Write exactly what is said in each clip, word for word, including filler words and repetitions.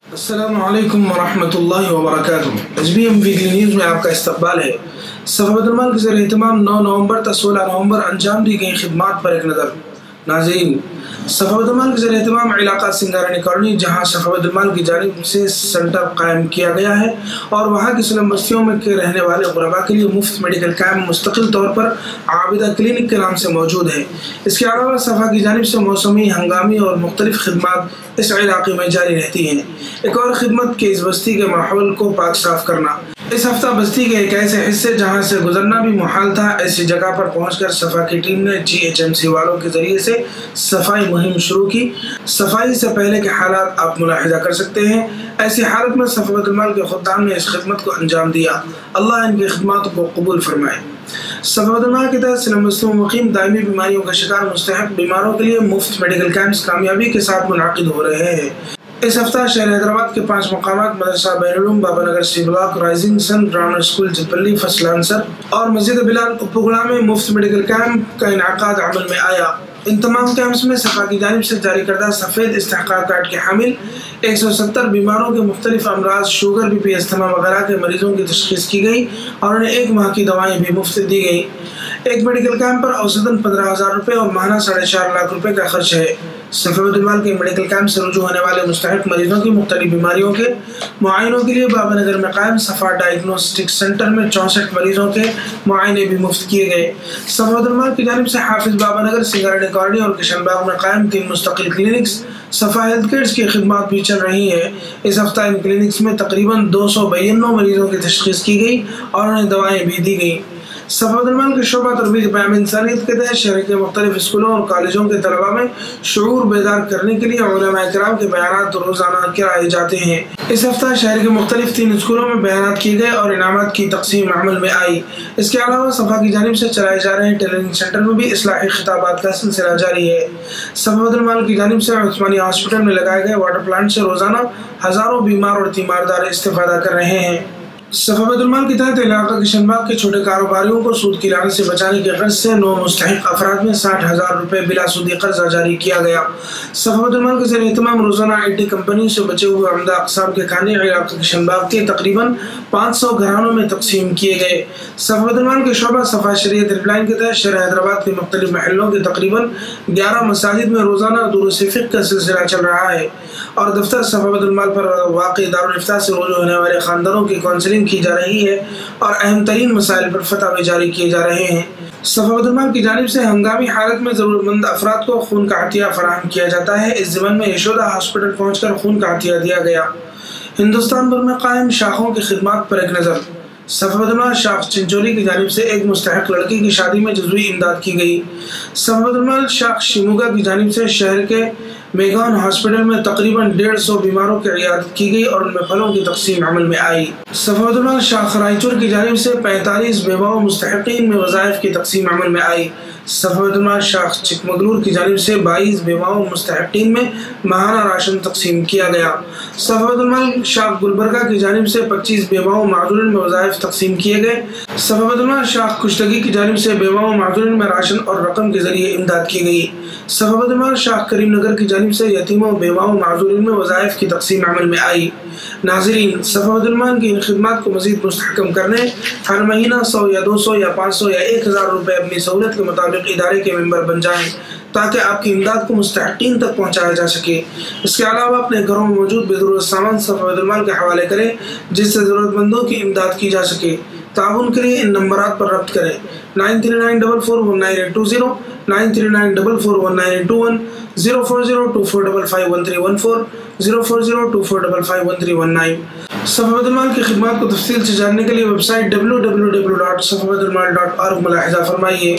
अस्सलामु अलैकुम वरहमतुल्लाहि वबरकातुहू। S B M weekly news में आपका इस्तकबाल है। सफ़ा बैतुल माल के ज़रिए एहतमाम नौ नवंबर तक सोलह नवंबर अंजाम दी गई खिदमात पर एक नज़र। नाज़रीन, सफ़ा बैतुल माल के ज़रिए एहतमाम इलाका सिंगारनी कॉलोनी, जहाँ सफ़ा बैतुल माल की जानिब से सेंटर कायम किया गया है और वहाँ की स्लम बस्तियों में के रहने वाले गुरबा के लिए मुफ्त मेडिकल कैंप मुस्तकिल तौर पर आबिदा क्लिनिक के नाम से मौजूद है। इसके अलावा सफ़ा की जानिब से मौसमी, हंगामी और मुख्तलिफ खिदमात इस इलाके में जारी रहती हैं। एक और खिदमत के इस बस्ती के माहौल को पाक साफ करना। इस हफ्ता बस्ती के एक ऐसे हिस्से जहां से गुजरना भी मुहाल था, ऐसी जगह पर पहुंचकर सफा की टीम ने जी एच एम सी वालों के जरिए से सफाई मुहिम शुरू की। सफाई से पहले के हालात आप मुलाहिजा कर सकते हैं। ऐसी हालत में सफ़ा बैतुल माल के खुद्दाम ने इस खिदमत को अंजाम दिया। अल्लाह इनकी खिदमत को कबूल फरमाए। सफ़ा बैतुल माल के तहत स्लम बस्तियों में मुकीम दायमी बीमारियों का शिकार मुस्तहक बीमारों के लिए मुफ्त मेडिकल कैंप्स कामयाबी के साथ मुनाकिद हो रहे हैं। इस हफ्ता शहर हैदराबाद के पांच मकामात मदरसा बैरुल Baba Nagar C block, Rising Sun Grammar School Chipalli First Lancer और मस्जिद बिलाल उपगुड़ा में मुफ्त मेडिकल कैंप का इनकाद अमल में आया। इन तमाम कैंप्स में सफ़ा की जानिब से जारी करदा सफ़ेद इस्तेहकाक कार्ड के हामिल एक सौ सत्तर बीमारों के मुख्तलिफ अमराज, शुगर, बी पी, अस्थमा वगैरह के मरीजों की तशखीस की गई और उन्हें एक माह की दवाएं भी मुफ्त दी गई। एक मेडिकल कैंप पर औसतन पंद्रह हजार रुपये और माहाना साढ़े चार लाख रुपए का खर्च है। सफ़ा बैतुल माल के मेडिकल कैंप से रुजू होने वाले मुस्तहक मरीजों की मुख्तलिफ बीमारियों के मुआयनों के लिए बाबा नगर में कायम सफ़ा डायग्नोस्टिक सेंटर में चौंसठ मरीजों के मुआयने भी मुफ्त किए गए। सफ़ा बैतुल माल की जानिब से हाफिज बाबा नगर, सिंगारनी कॉलोनी और किशनबाग में कायम तीन मुस्तकिल क्लिनिक्स सफ़ा हेल्थ केयर्स की खिदमत भी चल रही है। इस हफ्ता इन क्लिनिक्स में तकरीबन दो सौ बयानवे मरीजों की तशखीस की गई और उन्हें दवाएं भी दी गई। सफ़ा बैतुल माल के शोबा तरबीज बयान इंसानियत के तहत शहर के मुख्तलिफ स्कूलों और कॉलेजों के तलबा में शऊर बेदार करने के लिए उलमा इकराम के बयानात रोजाना कराए जाते हैं। इस हफ्ता शहर के मुख्तलिफ तीन स्कूलों में बयानात किए गए और इनामात की तकसीम अमल में आई। इसके अलावा सफ़ा की जानिब से चलाए जा रहे टेलरिंग सेंटर में भी इस्लाही खिताबात का सिलसिला जारी है। सफ़ा बैतुल माल की जानिब से उस्मानी हॉस्पिटल में लगाए गए वाटर प्लांट से रोजाना हजारों बीमार और तीमारदार इस्तेफादा कर रहे हैं। सफ़ा बैतुल माल के तहत इलाका किशनबाग के छोटे कारोबारियों को सूद की लानत से बचाने के गर्ज से नौ मुस्तहिक अफराद में साठ हजार रुपये बिला सूदी कर्जा जारी किया गया। सफ़ा बैतुल माल के जरिए तमाम रोजाना आई टी कंपनी से बचे हुए अमदा अक़साम के खाने इलाका किशनबाग के तकरीबन पाँच सौ घरानों में तकसीम किए गए। सफ़ा बैतुल माल के शोबा सफ़ा शरीयत हेल्पलाइन के तहत शहर हैदराबाद के मुख्तलिफ महलों के तकरीबन ग्यारह मसाजिद में रोजाना दुरूस फिक़्ह का सिलसिला चल रहा है और दफ्तर सफ़ा बैतुल माल पर वाक़ई दारुल इफ्ता से रुजू होने वाले खानदानों की काउंसलिंग की जा रही है और अहम तरीन मसाइल पर फतवा जारी किए जा रहे हैं। सफ़ा बैतुल माल की जानिब से हंगामी हालत में ज़रूरतमंद अफराद को खून का अतिया फराहम किया जाता है। इस ज़िमन में यशोदा हॉस्पिटल पहुंचकर खून का अतिया दिया गया। हिंदुस्तान भर में कायम शाखों की खिदमत पर एक नज़र। सफ़ा बैतुल माल शाख चिंचोली की जानिब से एक मुस्तहक लड़की की शादी में जुज़वी इमदाद की गई। सफ़ा बैतुल माल शाख शिमोगा की जानिब से शहर के मेगान हॉस्पिटल में तकरीबन डेढ़ सौ बीमारों की इयादत की गई और उनमें फलों की तकसीम अमल में आई। सफ़ा बैतुल माल शाख रायचूर की जानिब से पैंतालीस बेवाओं मुस्तहक़ीन में वज़ाइफ की तकसीम अमल में आई। सफ़ा बैतुल माल शाख चिकमगलूर की जानिब से बाईस बेवाओं मुस्तहक़ीन में माहाना राशन तकसीम किया गया। सफ़ा बैतुल माल शाख गुलबर्गा की जानिब से पच्चीस बेवाओं माजूरीन में वज़ाइफ तकसीम किए गए। सफ़ा बैतुल माल शाख कुश्तगी की जानिब से बेवाओं माजूरीन में राशन और रकम के जरिए इमदाद की गई। सफ़ा बैतुल माल शाख करीम नगर की जानिब से यतीमों, बेवाओं, माजूरीन में वज़ाइफ की तकसीम अमल में आई। नाज़रीन, सफ़ा बैतुल माल की इन खिदमत को मज़ीद मुस्तहकम करने हर महीना सौ या दो सौ या पाँच सौ या एक हज़ार रुपये अपनी सहूलत के मुताबिक इदारे के मेंबर बन जाएं ताकि आपकी इमदाद को मुस्तहक़ीन तक पहुँचाया जा सके। इसके अलावा अपने घरों में मौजूद बेज़रूरत सामान सफ़ा बैतुल माल के हवाले करें जिससे ज़रूरतमंदों की इमदाद की जा सके। ताउन के लिए इन नंबरात पर रब्त करें nine three nine double four one nine eight two zero, nine three nine double four one nine eight two one, zero four zero two four double five one three one four, zero four zero two four double five one three one nine. सफ़ा बैतुल माल की खिदमत को तफसील से जानने के लिए website W W W dot सफ़ा बैतुल माल डॉट ऑर्ग मुलाहिज़ा फरमाइए।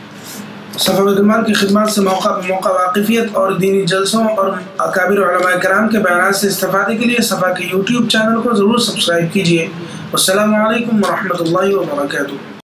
सफ़ा बैतुल माल की खिदमत से मौका पर मौका वाक़िफ़ियत और दीनी जलसों और अकाबिर उलमा कराम के बयानात से इस्तिफ़ादे के लिए सफ़ा के यूट्यूब चैनल को ज़रूर सब्सक्राइब कीजिए। अस्सलामु अलैकुम वरहमतुल्लाहि वबरकातुहू।